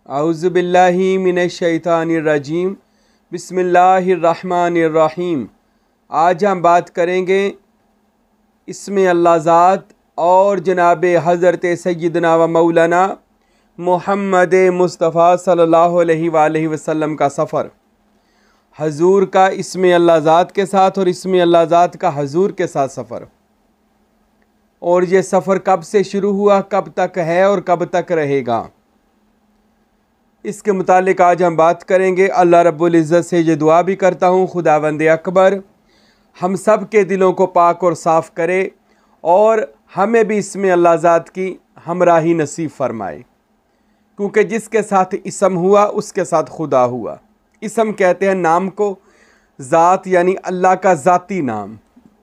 औज़ुबिल्लाहि मिनश्शैतानिर्रजीम बिस्मिल्लाहिर्रहमानिर्रहीम। आज हम बात करेंगे इस्म अल्लाह ज़ात और जनाब हज़रत सय्यदना व मौलाना मोहम्मद मुस्तफ़ा सल्लल्लाहु अलैहि वसल्लम का सफ़र, हजूर का इस्म अल्लाह ज़ात के साथ और इस्म अल्लाह ज़ात का हजूर के साथ सफ़र। और ये सफ़र कब से शुरू हुआ, कब तक है और कब तक रहेगा, इसके मुतालिक आज हम बात करेंगे। अल्लाह रब्बुल इज़्ज़त से ये दुआ भी करता हूँ, खुदावंद अकबर हम सब के दिलों को पाक और साफ़ करे और हमें भी इसमें अल्लाह ज़ात की हमराही नसीब फरमाए, क्योंकि जिसके साथ इसम हुआ उसके साथ खुदा हुआ। इसम कहते हैं नाम को, ज़ात यानी अल्लाह का ज़ाती नाम।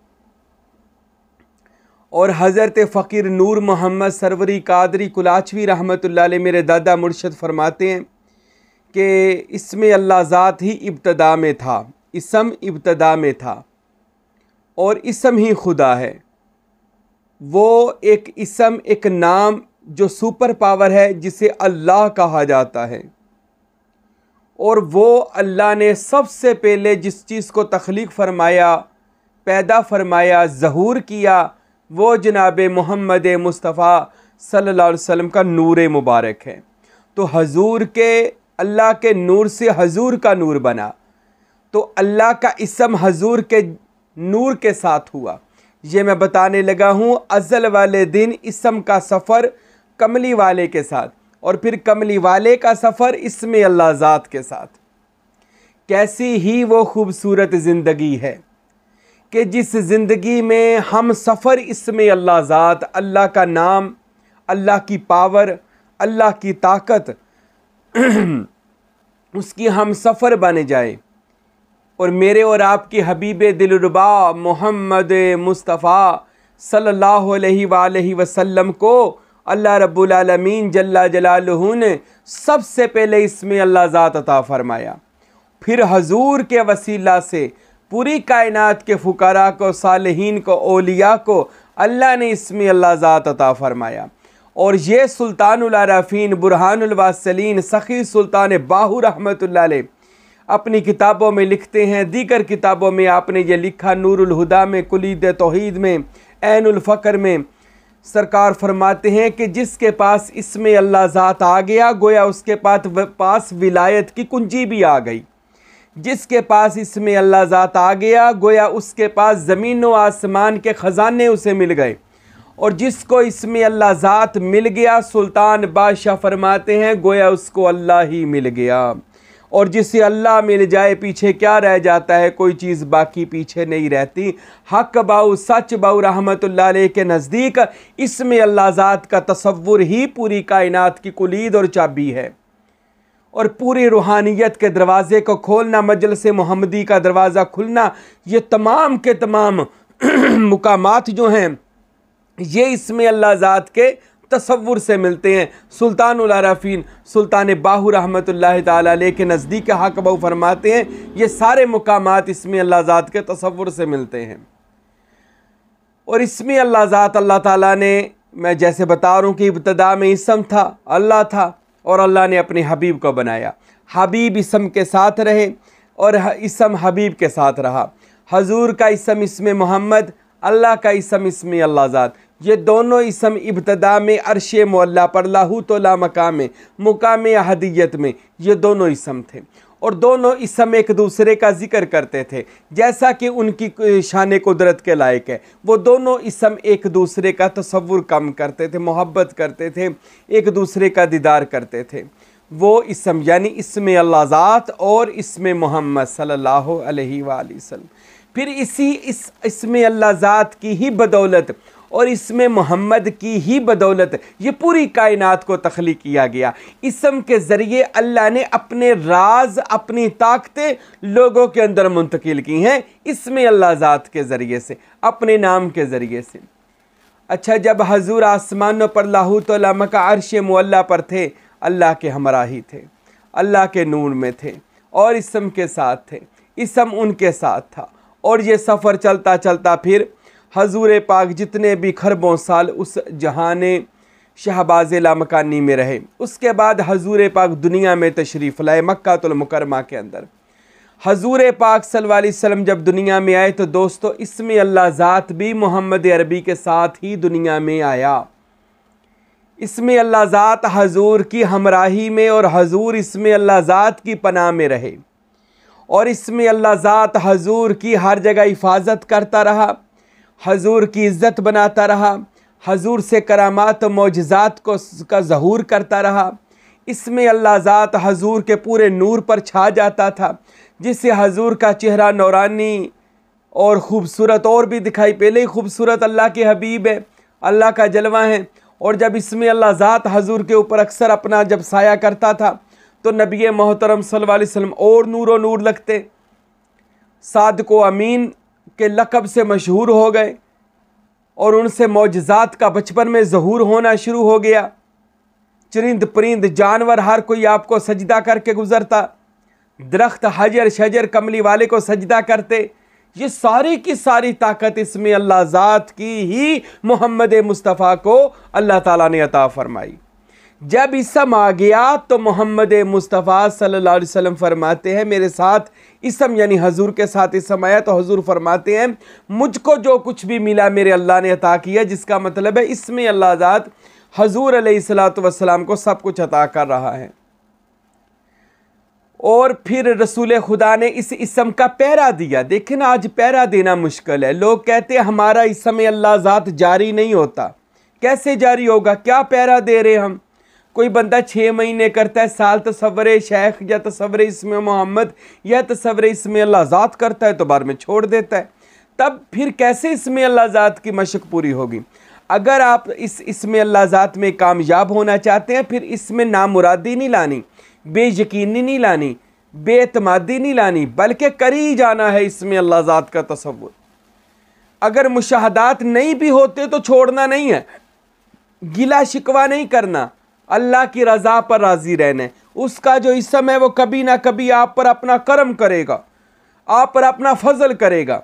और हज़रत फ़कीर नूर मोहम्मद सरवरी कादरी कुलाचवी रहमतुल्लाह अलैह मेरे दादा मुर्शद फरमाते हैं कि इसमें अल्लाह ज़ात ही इब्तदा में था, इसम इब्तदा में था और इसम ही खुदा है। वो एक इसम, एक नाम जो सुपर पावर है, जिसे अल्लाह कहा जाता है। और वो अल्लाह ने सबसे पहले जिस चीज़ को तख्लीक फरमाया, पैदा फरमाया, ज़हूर किया, वो जनाब मोहम्मद मुस्तफ़ा सल्लल्लाहु अलैहि वसल्लम का नूर मुबारक है। तो हजूर के, अल्लाह के नूर से हजूर का नूर बना, तो अल्लाह का इसम हजूर के नूर के साथ हुआ। ये मैं बताने लगा हूँ अज़ल वाले दिन इसम का सफ़र कमली वाले के साथ, और फिर कमली वाले का सफ़र इसमें अल्लाह ज़ात के साथ। कैसी ही वो खूबसूरत ज़िंदगी है कि जिस ज़िंदगी में हम सफ़र इसमें अल्लाह ज़ात, अल्लाह का नाम, अल्लाह की पावर, अल्लाह की ताकत उसकी हम सफ़र बन जाए। और मेरे और आपकी हबीब दिलरुबा मोहम्मद मुस्तफ़ा सल्लल्लाहु अलैहि वसल्लम को अल्लाह रब्बुल आलमीन जल्ला जलालुहु ने सबसे पहले इसमें अल्लाह ज़ात अता फरमाया। फिर हजूर के वसीला से पूरी कायनात के फ़ुक़रा को, सालिहीन को, औलिया को अल्लाह ने इसमें अल्लाह ज़ात अता फरमाया। और ये सुल्तानुल आरफ़ीन बुरहानुल वासिलीन सखी सुल्तान बाहू रहमतुल्लाह अलैह अपनी किताबों में लिखते हैं, दीगर किताबों में आपने ये लिखा, नूरुल हुदा में, कुलीद तौहीद में, ऐनुल फ़क्र में सरकार फरमाते हैं कि जिसके पास इसमें अल्लाह ज़ात आ गया, गोया उसके पास विलायत की कुंजी भी आ गई। जिसके पास इसमें अल्लाह ज़ात आ गया, गोया उसके पास ज़मीन व आसमान के ख़जाने उसे मिल गए। और जिसको इसमें अल्लाह ज़ात मिल गया, सुल्तान बादशाह फरमाते हैं, गोया उसको अल्लाह ही मिल गया। और जिसे अल्लाह मिल जाए पीछे क्या रह जाता है, कोई चीज़ बाकी पीछे नहीं रहती। हक बाऊ, सच बाऊ रहमतुल्लाह अलैह के नज़दीक इसमें अल्लाह ज़ात का तसव्वुर ही पूरी कायनात की कुलीद और चाबी है। और पूरी रूहानियत के दरवाज़े को खोलना, मजलिस मोहम्मदी का दरवाज़ा खुलना, ये तमाम के तमाम मुकामात जो हैं, ये इसमें अल्लाह ज़ात के तसव्वुर से मिलते हैं। सुल्तानुल आरफ़ीन सुल्तान बाहू रहमतुल्लाह ताला अलैह के नज़दीक हक बाऊ फरमाते हैं, ये सारे मुकामात इसमें अल्लाह ज़ात के तसव्वुर से मिलते हैं। और इसमें अल्लाह ज़ात, अल्लाह ताला ने, मैं जैसे बता रहा हूँ कि इब्तदा में इसम था, अल्लाह था, और अल्लाह ने अपने हबीब को बनाया। हबीब इसम के साथ रहे और इसम हबीब के साथ रहा। हजूर का इसम इसमें मोहम्मद, अल्लाह का इसम इसमें अल्लाह ज़ात, ये दोनों इसम इब्तदा में अर्श मुअल्ला पर, लाहूत ला मकाम में, मुकाम अहदियत में, ये दोनों इसम थे। और दोनों इसम एक दूसरे का जिक्र करते थे, जैसा कि उनकी शान कुदरत के लायक है। वो दोनों इसम एक दूसरे का तसव्वुर कम करते थे, मोहब्बत करते थे, एक दूसरे का दीदार करते थे। वो इसम यानी इसमें अल्लाह ज़ात और इसमें मोहम्मद सल्लल्लाहु अलैहि वसल्लम। फिर इसमें अल्लाह ज़ात की ही बदौलत और इसमें मोहम्मद की ही बदौलत ये पूरी कायनात को तख्लीक किया गया। इसम के ज़रिए अल्लाह ने अपने राज, अपनी ताकतें लोगों के अंदर मुंतकिल की हैं, इसमें अल्लाह ज़ात के ज़रिए से, अपने नाम के ज़रिए से। अच्छा, जब हजूर आसमानों पर लाहूत व लमा का अर्श मुअल्ला पर थे, अल्लाह के हमराही थे, अल्लाह के नूर में थे और इसम के साथ थे, इसम उनके साथ था। और ये सफ़र चलता चलता फिर हजूर पाक जितने भी खरबों साल उस जहाने शहबाज लामकानी में रहे। उसके बाद हजूर पाक दुनिया में तशरीफ़ लाए मक्कातुल मुकरमा के अंदर। हजूर पाक सल्लल्लाहु अलैहि वसल्लम जब दुनिया में आए तो दोस्तों इसमें अल्लाह ज़ात भी मोहम्मद अरबी के साथ ही दुनिया में आया। इसमें अल्लाह ज़ात हजूर की हमराही में और हजूर इसमें अल्लाह ज़ात की पनाह में रहे और इसमें अल्लाह ज़ात हजूर की हर जगह हिफाजत करता रहा, हजूर की इज़्ज़त बनाता रहा, हजूर से करामात मौजज़ात का ज़हूर करता रहा। इसमें अल्लाह ज़ात हजूर के पूरे नूर पर छा जाता था, जिससे हजूर का चेहरा नौरानी और ख़ूबसूरत और भी दिखाई। पहले ही खूबसूरत अल्लाह के हबीब है, अल्लाह का जलवा है। और जब इसमें अल्लाह ज़ात हजूर के ऊपर अक्सर अपना जब साया करता था तो नबी मोहतरम सल्लल्लाहु अलैहि वसल्लम और नूर लगते, सादिक़ व अमीन के लक़ब से मशहूर हो गए और उनसे मौजज़ात का बचपन में ज़हूर होना शुरू हो गया। चरिंद परिंद जानवर हर कोई आपको सजदा करके गुज़रता, दरख्त हजर शजर कमली वाले को सजदा करते। ये सारी की सारी ताकत इसमें अल्लाह ज़ात की ही मोहम्मद मुस्तफ़ा को अल्लाह ताला ने अता फरमाई। जब इसम आ गया तो मोहम्मद मुस्तफ़ा सल्लल्लाहु अलैहि वसल्लम फरमाते हैं मेरे साथ इसम यानी हजूर के साथ इसम आया तो हजूर फरमाते हैं मुझको जो कुछ भी मिला मेरे अल्लाह ने अता किया, जिसका मतलब है इसमें अल्लाह ज़ात हजूर अलैहिस्सलातु वस्सलाम को सब कुछ अता कर रहा है। और फिर रसूल खुदा ने इस इसम का पहरा दिया। देखें ना, आज पहरा देना मुश्किल है। लोग कहते हैं हमारा इसम अल्लाह ज़ात जारी नहीं होता। कैसे जारी होगा? क्या पहरा दे रहे हम? कोई बंदा 6 महीने करता है, साल तसव्वुर शेख या तसव्वुर इसमें मोहम्मद या तसव्वुर इसमें अल्लाह ज़ात करता है तो बाद में छोड़ देता है। तब फिर कैसे इसमें अल्लाह ज़ात की मशक पूरी होगी? अगर आप इसमें अल्लाह ज़ात में कामयाब होना चाहते हैं फिर इसमें नामुरादी नहीं लानी, बेयकीनी नहीं लानी, बेतमादी नहीं लानी, बल्कि करी जाना है इसमें अल्लाह ज़ात का तसव्वुर। अगर मुशाहदात नहीं भी होते तो छोड़ना नहीं है, गिला शिकवा नहीं करना, अल्लाह की रज़ा पर राज़ी रहना। उसका जो इसम है वो कभी ना कभी आप पर अपना करम करेगा, आप पर अपना फजल करेगा।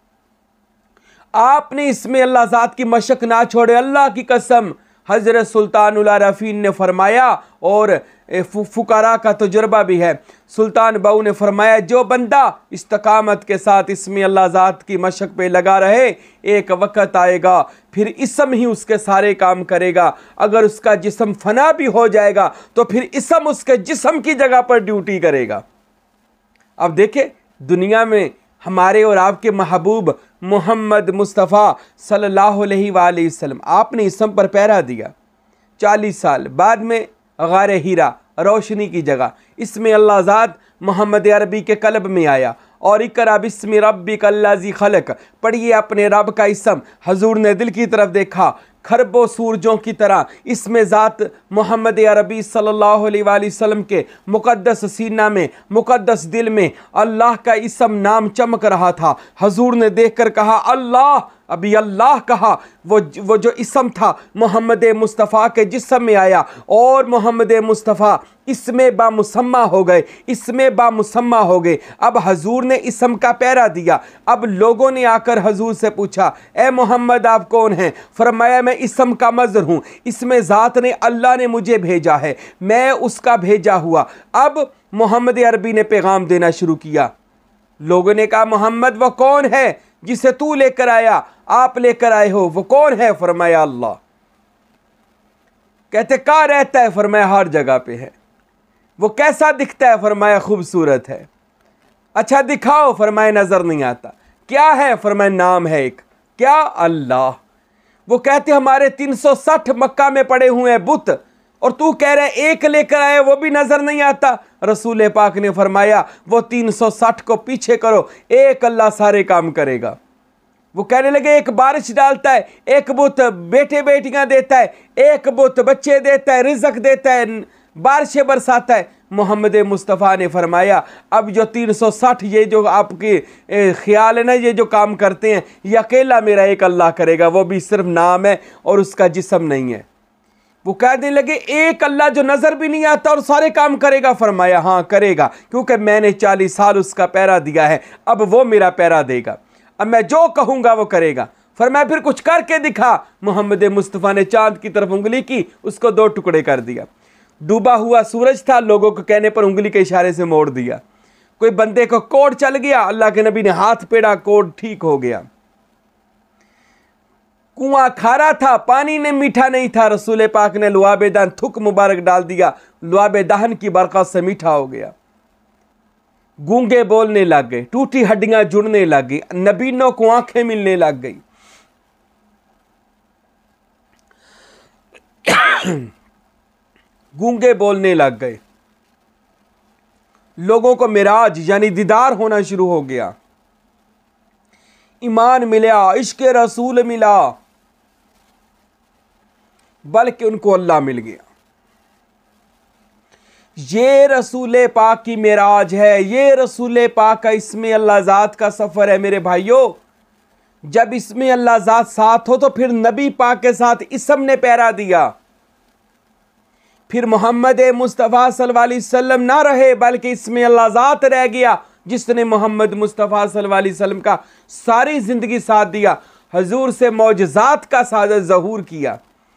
आपने इसमें अल्लाह ज़ात की मशक ना छोड़े। अल्लाह की कसम हज़रत सुल्तानुल आरफ़ीन ने फरमाया और फ़ुक़रा का तजुर्बा भी है, सुल्तान बाऊ ने फरमाया जो बंदा इस्तकामत के साथ इसमें अल्लाह ज़ात की मशक पे लगा रहे, एक वक़्त आएगा फिर इसम ही उसके सारे काम करेगा। अगर उसका जिस्म फना भी हो जाएगा तो फिर इसम उसके जिस्म की जगह पर ड्यूटी करेगा। अब देखें दुनिया में हमारे और आपके महबूब मोहम्मद मुस्तफ़ा सल्लल्लाहु अलैहि वसल्लम आपने इसम पर पहरा दिया 40 साल। बाद में गारे हीरा रोशनी की जगह इसमें अल्लाह ज़ात मोहम्मद अरबी के कल्ब में आया और इक़रा बिस्मि रब्बिकल्लज़ी खलक़ पढ़िए अपने रब का इसम। हजूर ने दिल की तरफ देखा, खरबों सूरजों की तरह इसमें ज़ात मोहम्मद अरबी सल्लल्लाहु अलैहि वसल्लम के मुक़द्दस सीना में, मुक़द्दस दिल में अल्लाह का इसम नाम चमक रहा था। हजूर ने देखकर कहा अल्लाह, अभी अल्लाह कहा, वो जो इसम था मोहम्मद मुस्तफ़ा के जिस्म में आया और मोहम्मद मुस्तफ़ा इसमें बामुसम्मा हो गए, इसमें बामुसम्मा हो गए। अब हजूर ने इसम का पहरा दिया। अब लोगों ने आकर हजूर से पूछा ए मोहम्मद आप कौन हैं? फरमाया मैं इसम का मज़हर हूँ, इसमें ज़ात ने अल्लाह ने मुझे भेजा है, मैं उसका भेजा हुआ। अब मोहम्मद अरबी ने पैगाम देना शुरू किया। लोगों ने कहा मोहम्मद वो कौन है जिसे तू लेकर आया, आप लेकर आए हो, वो कौन है? फरमाया अल्लाह। कहते कहाँ रहता है? फरमाया हर जगह पे है। वो कैसा दिखता है? फरमाया खूबसूरत है। अच्छा दिखाओ? फरमाया नजर नहीं आता। क्या है? फरमाया नाम है एक। क्या? अल्लाह। वो कहते हमारे 360 मक्का में पड़े हुए हैं बुत और तू कह रहे एक लेकर आए वो भी नजर नहीं आता। रसूल पाक ने फरमाया वो 360 को पीछे करो, एक अल्लाह सारे काम करेगा। वो कहने लगे एक बारिश डालता है, एक बुत बेटे बेटियां देता है, एक बुत बच्चे देता है, रिज़्क़ देता है, बारिशें बरसाता है। मोहम्मद मुस्तफ़ा ने फरमाया अब जो 360 ये जो आपके ख्याल है ना, ये जो काम करते हैं ये अकेला मेरा एक अल्लाह करेगा, वो भी सिर्फ नाम है और उसका जिस्म नहीं है। वो कहने लगे एक अल्लाह जो नज़र भी नहीं आता और सारे काम करेगा? फरमाया हाँ करेगा, क्योंकि मैंने 40 साल उसका पहरा दिया है, अब वो मेरा पहरा देगा, अब मैं जो कहूँगा वो करेगा। फरमाया फिर कुछ करके दिखा। मोहम्मद मुस्तफ़ा ने चांद की तरफ उंगली की, उसको 2 टुकड़े कर दिया। डूबा हुआ सूरज था, लोगों को कहने पर उंगली के इशारे से मोड़ दिया। कोई बंदे को कोढ़ चल गया, अल्लाह के नबी ने हाथ पेड़ा, कोढ़ ठीक हो गया। कुआं खारा था, पानी ने मीठा नहीं था, रसूल पाक ने लुआब दहन थुक मुबारक डाल दिया, लुआब दहन की बरकत से मीठा हो गया। गूंगे बोलने लग गए, टूटी हड्डियां जुड़ने लग गई, नबीनों को आंखें मिलने लग गई। गूंगे बोलने लग गए, लोगों को मिराज यानी दीदार होना शुरू हो गया। ईमान मिला, इश्क रसूल मिला, बल्कि उनको अल्लाह मिल गया। ये रसूल पाक की मिराज है, ये रसूल पाक का इसमें अल्लाह ज़ात का सफ़र है। मेरे भाइयों, जब इसमें अल्लाह ज़ात साथ हो तो फिर नबी पाक के साथ इसम ने पहरा दिया। फिर मोहम्मद मुस्तफ़ा सल्लल्लाहु अलैहि वसल्लम ना रहे, बल्कि इसमें अल्लाह ज़ात रह गया, जिसने मोहम्मद मुस्तफ़ा सल्लल्लाहु अलैहि वसल्लम का सारी ज़िंदगी साथ दिया, हजूर से मौजज़ात का साथ ज़हूर किया।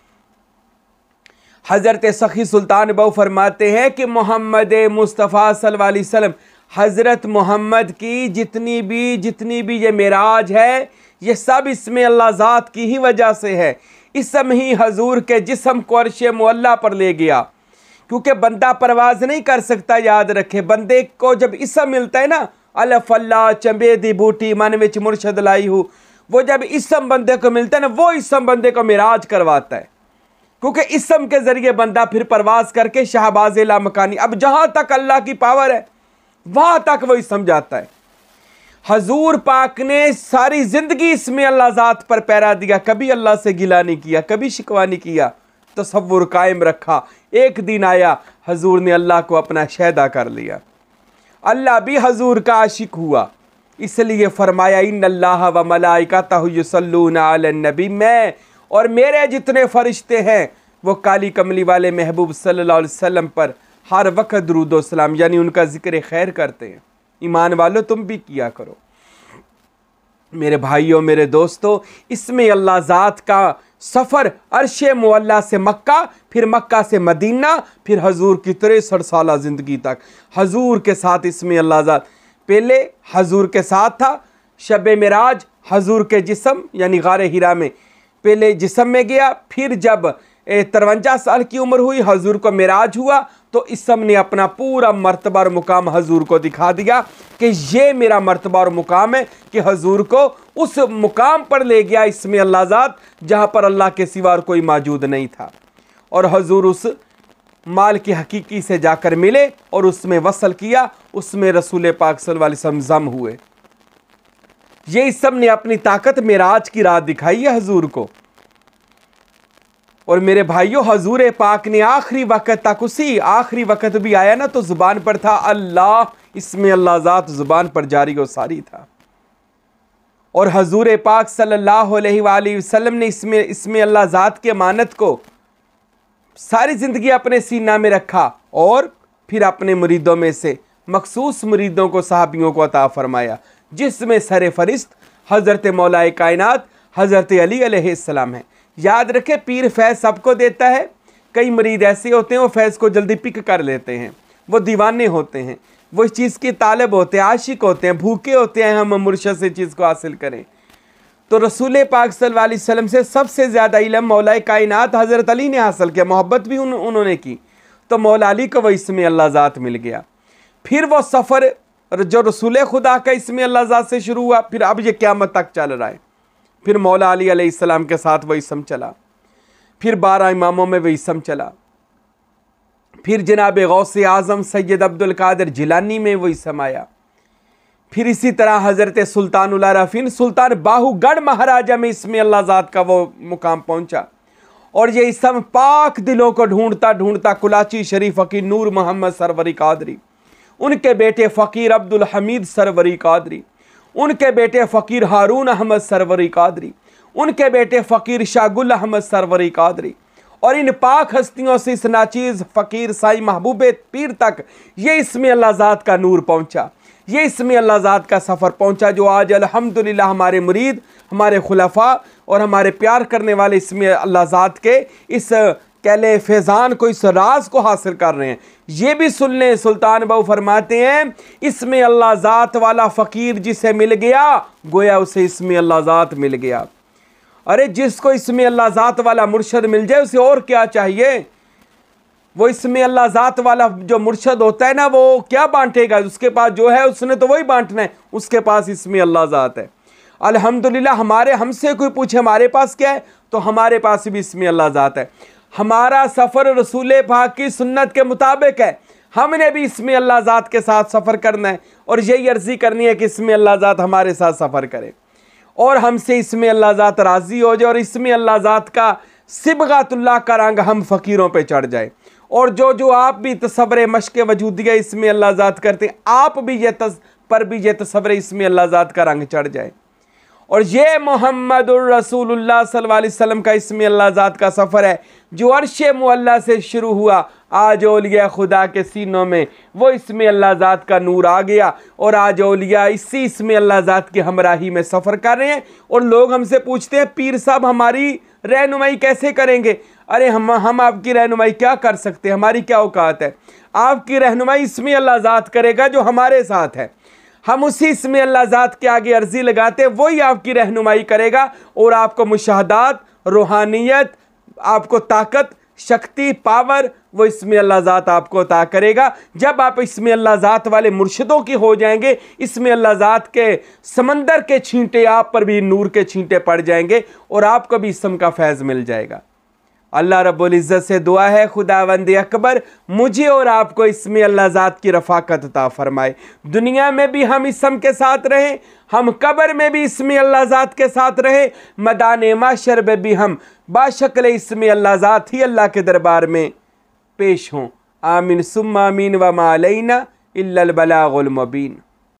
हज़रत सखी सुल्तान बहु फरमाते हैं कि मोहम्मद मुस्तफ़ा सल्लल्लाहु अलैहि वसल्लम, हज़रत मोहम्मद की जितनी भी ये मेराज है, ये सब इसमें अल्लाह ज़ात की ही वजह से है। इसम ही हजूर के जिस्म को अर्श मुअल्ला पर ले गया, क्योंकि बंदा परवाज नहीं कर सकता। याद रखे, बंदे को जब इसम मिलता है ना, अलफ अल्लाह चंबे दी बूटी मन विच मुर्शद लाई हूँ, वो जब इसम बंदे को मिलता है ना, वो इसम बंदे को मिराज करवाता है, क्योंकि इसम के जरिए बंदा फिर परवाज करके शाहबाज़ लामकानी, अब जहां तक अल्लाह की पावर है वहां तक वो इसम जाता है। हजूर पाक ने सारी जिंदगी इसमें अल्लाह ज़ात पर पैरा दिया, कभी अल्लाह से गिला नहीं किया, कभी शिकवा नहीं किया, तसव्वुर कायम रखा। एक दिन आया, हजूर ने अल्लाह को अपना शहदा कर लिया, अल्लाह भी हजूर का आशिक हुआ, इसलिए फरमाया इन्नल्लाह व मलाइकतहु युसल्लूना अलन नबी, मैं और मेरे जितने फरिश्ते हैं वो काली कमली वाले महबूब सल्लल्लाहु अलैहि वसल्लम पर हर वक्त दुरूद व सलाम यानी उनका जिक्र खैर करते हैं। ईमान वालों, तुम भी किया करो। मेरे भाइयों, मेरे दोस्तों, इसमें अल्लाह ज़ात का सफ़र अर्श मुअल्ला से मक्का, फिर मक्का से मदीना, फिर हजूर की 63 साल ज़िंदगी तक हजूर के साथ इसमें अल्लाह ज़ात पहले हजूर के साथ था। शब मिराज हजूर के जिस्म यानी गार हिरा में पहले जिस्म में गया, फिर जब 53 साल की उम्र हुई हजूर को मिराज हुआ तो इसम ने अपना पूरा मर्तबा और मुकाम हजूर को दिखा दिया कि ये मेरा मर्तबा और मुकाम है, कि हजूर को उस मुकाम पर ले गया इसमें अल्लाह ज़ात जहाँ पर अल्लाह के सिवा और कोई मौजूद नहीं था। और हजूर उस माल की हकीकी से जाकर मिले और उसमें वसल किया, उसमें रसूल पाक सल्लल्लाहु अलैहि वसल्लम जम हुए। ये इसम ने अपनी ताकत मिराज की रात दिखाई है हजूर को। और मेरे भाइयों, हजूर पाक ने आखिरी वक्त तक, उसी आखिरी वक्त भी आया ना तो जुबान पर था अल्लाह, इसमें अल्लाह ज़ात जुबान पर जारी और सारी था। और हजूर पाक सल्लल्लाहु अलैहि वसल्लम ने इसमें अल्लाह ज़ात के मानत को सारी ज़िंदगी अपने सीना में रखा और फिर अपने मुरीदों में से मखसूस मुरीदों को, सहाबियों को अता फरमाया, जिसमें सर फरिस्त हज़रत मौलाए कायनात हज़रत अली अलैहिस्सलाम है। याद रखें, पीर फैज़ सबको देता है। कई मुरीद ऐसे होते हैं वो फैज़ को जल्दी पिक कर लेते हैं, वो दीवाने होते हैं, वो इस चीज़ की तालब होते हैं, आशिक होते हैं, भूखे होते हैं हम मुर्शद से चीज़ को हासिल करें। तो रसूल पाक सल्लल्लाहु अलैहि वसल्लम से सबसे ज़्यादा इल्म मौलाए कायनात हज़रत अली ने हासिल किया, मोहब्बत भी उन्होंने की, तो मौला अली को वो इसमें अल्लाह ज़ात मिल गया। फिर वो सफ़र जो रसूल खुदा का इसमें अल्लाह ज़ात से शुरू हुआ, फिर अब ये क़यामत तक चल रहा है। फिर मौला अली अलैहिस्सलाम के साथ वही इसम चला, फिर 12 इमामों में वही इसम चला, फिर जनाब गौसे आज़म सैयद अब्दुल कादिर जिलानी में वही इसम आया, फिर इसी तरह हज़रत सुल्तानुल आरफ़ीन सुल्तान बाहुगढ़ महाराजा में इसमें अल्लाह ज़ात का वो मुकाम पहुँचा। और ये इसम पाक दिलों को ढूंढता ढूंढता कुलाची शरीफ फ़कीर नूर मोहम्मद सरवरी कादरी, उनके बेटे फ़कीर अब्दुल हमीद सरवरी कादरी, उनके बेटे फ़कीर हारून अहमद सरवरी कादरी, उनके बेटे फ़कीर शाहगुल अहमद सरवरी कादरी, और इन पाक हस्तियों से इस नाचीज़ फ़कीर साईं महबूब पीर तक ये इसमें अल्लाह ज़ात का नूर पहुँचा। ये इसमें अल्लाह ज़ात का सफ़र पहुँचा जो आज अल्हम्दुलिल्लाह हमारे मुरीद, हमारे खुलफा और हमारे प्यार करने वाले इसमें अल्लाह ज़ात के इस कहले फैज़ान को, इस राज को हासिल कर रहे हैं। ये भी सुन लें, सुल्तान बाहू फरमाते हैं इसमें अल्लाह ज़ात वाला फ़कीर जिसे मिल गया गोया उसे इसमें अल्लाह ज़ात मिल गया। अरे जिसको इसमें अल्लाह ज़ात वाला मुर्शद मिल जाए उसे और क्या चाहिए। वो इसमें अल्लाह ज़ात वाला जो मुर्शद होता है ना, वो क्या बांटेगा, उसके पास जो है उसने तो वही बांटना है, उसके पास इसमें अल्लाह ज़ात है। अल्हम्दुलिल्लाह हमारे हमसे कोई पूछे हमारे पास क्या है तो हमारे पास भी इसमें अल्लाह ज़ात है। हमारा सफ़र रसूल पाक की सुन्नत के मुताबिक है, हमने भी इसमें अल्लाह ज़ात के साथ सफ़र करना है और यही अर्ज़ी करनी है कि इसमें अल्लाह ज़ात हमारे साथ सफ़र करे और हमसे इसमें अल्लाह ज़ात राज़ी हो जाए और इसमें अल्लाह ज़ात का सिबगातुल्लाह का रंग हम फ़कीरों पे चढ़ जाए। और जो आप भी तसव्वुर मश्क़ वजूदिया इसमें अल्लाह ज़ात करते हैं, आप भी ये तसव्वुर इसमें अल्लाह ज़ात का रंग चढ़ जाए। और ये मुहम्मदुर रसूलुल्लाह सल्लल्लाहु अलैहि वसल्लम का इसमें अल्लाह ज़ात का सफ़र है जो अर्शे मुअल्ला से शुरू हुआ, आज औलिया खुदा के सीनों में वो इसमें अल्लाह ज़ात का नूर आ गया और आज औलिया इसी इसमें अल्लाह ज़ात की हमराही में सफ़र कर रहे हैं। और लोग हमसे पूछते हैं पीर साहब हमारी रहनुमाई कैसे करेंगे। अरे हम आपकी रहनुमाई क्या कर सकते हैं, हमारी क्या औकात है। आपकी रहनुमाई इसमें अल्लाह ज़ात करेगा जो हमारे साथ है, हम उसी इसमें अल्लाह ज़ात के आगे अर्जी लगाते हैं, वही आपकी रहनुमाई करेगा और आपको मुशाहदात, रूहानियत, आपको ताकत, शक्ति, पावर वो इसमें अल्लाह ज़ात आपको अता करेगा। जब आप इसमें अल्लाह ज़ात वाले मुर्शिदों की हो जाएंगे, इसमें अल्लाह ज़ात के समंदर के छींटे आप पर भी नूर के छींटे पड़ जाएंगे और आपको भी इसम का फैज़ मिल जाएगा। अल्लाह रब्बुल इज़्ज़त से दुआ है खुदावंद अकबर मुझे और आपको इसमें अल्लाह ज़ात की रफ़ाकत अता फरमाए। दुनिया में भी हम इसम के साथ रहें, हम कब्र में भी इसमें अल्लाह ज़ात के साथ रहें, मैदान माशर में भी हम बाशक्ल इसमें अल्लाह ज़ात ही अल्लाह के दरबार में पेश हों। आमीन सुम्मा आमीन व मा अलैना इल्लल बलागुल मुबीन।